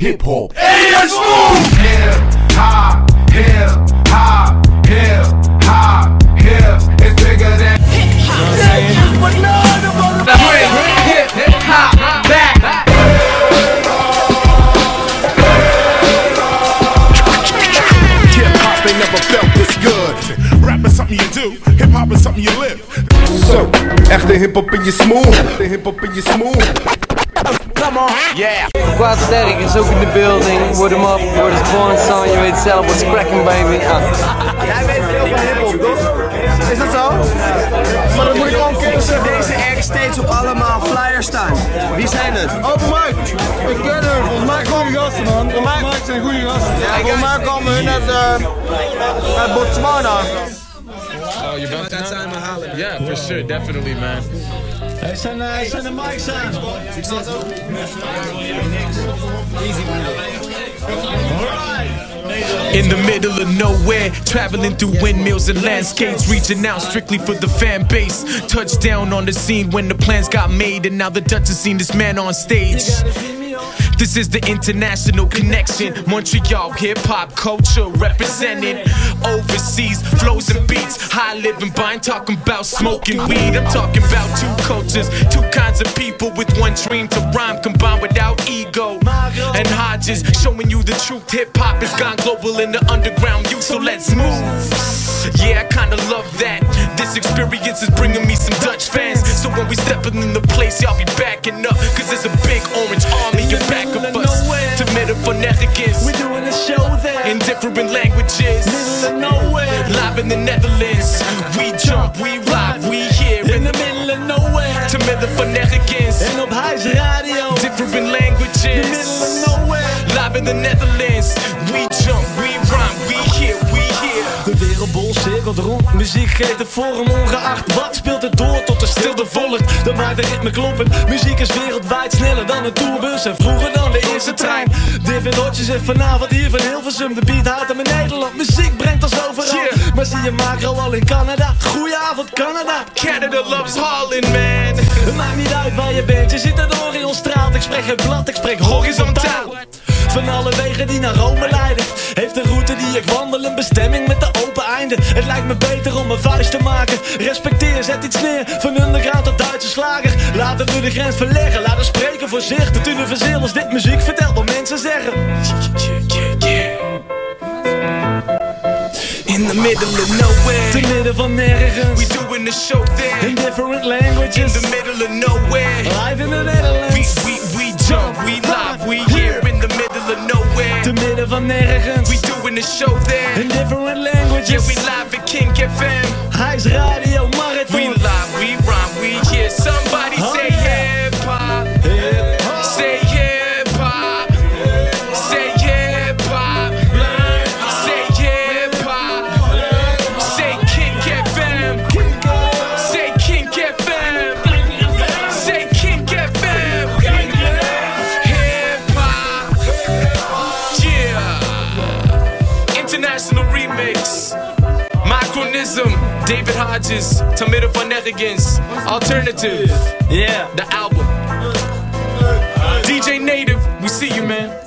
hip hop. Hey, let's move! Hip hop, hip hop, hip hop, hip. It's bigger than hip hop. Hip hop back. Hip hop ain't never felt this good. Rap is something you do, hip hop is something you live. So, echte hip hop in je smoel, echte hip hop in je smoel. Come on, yeah. Kwaad Sterk is ook in de building. Word hem up, word het born song. Je weet zelf, what's cracking baby. Jij weet veel van hiphop, toch? Is dat zo? Maar dan moet ik gewoon kennen. Deze ergens steeds op allemaal flyers staan. Wie zijn het? Open mic. Ik ken hun, volgens mij goede gasten man. Open mic zijn goede gasten. Ja, volgens mij komen hun uit Botswana. Oh, je bent uit zijn halen. Yeah, for sure, definitely man. Hij zijn de mics aan. In the middle of nowhere, traveling through windmills and landscapes, reaching out strictly for the fan base. Touchdown on the scene when the plans got made, and now the Dutch has seen this man on stage. This is the international connection. Montreal hip-hop culture represented overseas flows and beats. High living by talking about smoking weed. I'm talking about two cultures, two kinds of people with one dream to rhyme combined without ego. And Hodges showing you the truth. Hip-hop has gone global in the underground youth, so let's move. Yeah, I kinda love that. This experience is bringing me some Dutch fans. So when we stepping in the place, y'all be backing up, cause there's a big orange army in back of us. To middle for Netherlands. We're doing a show there in different languages. Middle of nowhere, live in the Netherlands. We jump, we rock, we here in the middle of nowhere. To middle for Netherlands. En op Huis Radio. Different languages. The middle of nowhere, live in the Netherlands. We jump, we rhyme, we here, we here. De wereldbol cirkelt rond, muziek geeft de vorm. Ongeacht wat speelt het door tot de stilte volgt. Dan maakt de ritme kloppen. Muziek is wereldwijd sneller dan een tourbus en vroeger dan de eerste trein. David Hodges is vanavond hier van Hilversum. De beat houdt hem in Nederland, muziek brengt ons overal. Maar zie je macro al in Canada. Goedenavond Canada. Canada loves Holland man. Het maakt niet uit waar je bent, je ziet het Orion straalt. Ik spreek geen blad, ik spreek horizontaal. Van alle wegen die naar Rome leiden, heeft de route die ik wandel een bestemming met de open einde. Het lijkt me beter om een vuist te maken. Respecteer, zet iets neer, van underground tot Duitse slager. Laten we de grens verleggen, laten spreken voor zich. Dat universeel als dit muziek vertelt wat mensen zeggen. In the middle of nowhere, te midden van nergens. We doing the show there in different languages. In the middle of nowhere, live in the Netherlands. We jump, we live, we here in the middle of nowhere. Te midden van nergens. We doing the show there in different languages. Yeah, we live at King FM. Huis Radio Marathon. We live, we rhyme, we hear. Somebody say hip hop. Say hip hop. Say hip hop. Say hip hop. Say King FM. Say King FM. Say King FM. Hip hop. Yeah. International remix. Micronism. David Hodges. Tamira van Netherlands. Alternative. Yeah. The album. DJ Native. We see you, man.